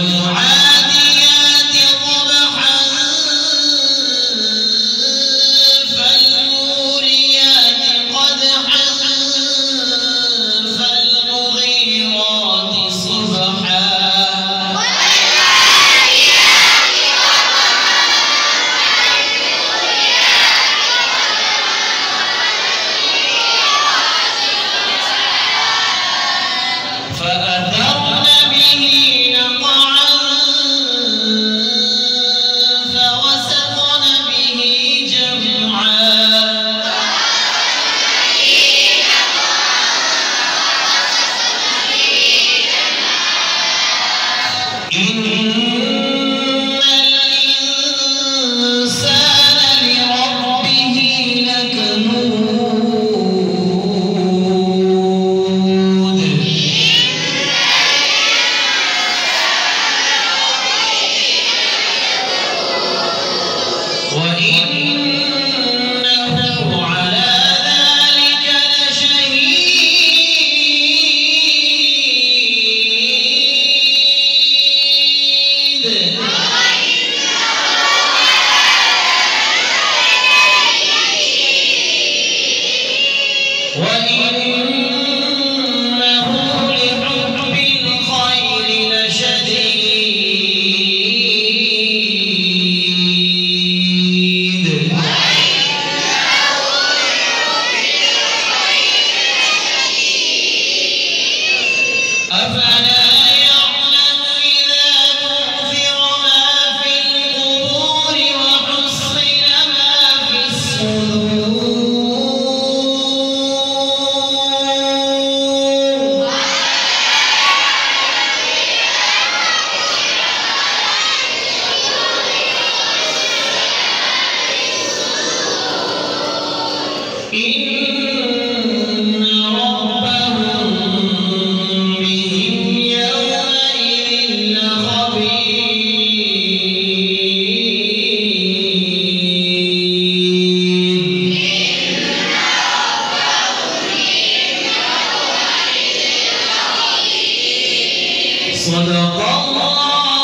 والعاديات ضبحا فالموريات قدحا فالمغيرات صبحا فأثرن به نقعا فوسطن به جمعا إن الإنسان لربه لكنود وإنه على ذلك لشهيد وإنه لحب الخير لشديد أفلا يعلم إذا بعثر ما في القبور وحصل ما في الصدور إن ربهم بهم يومئذ لخبير صدق الله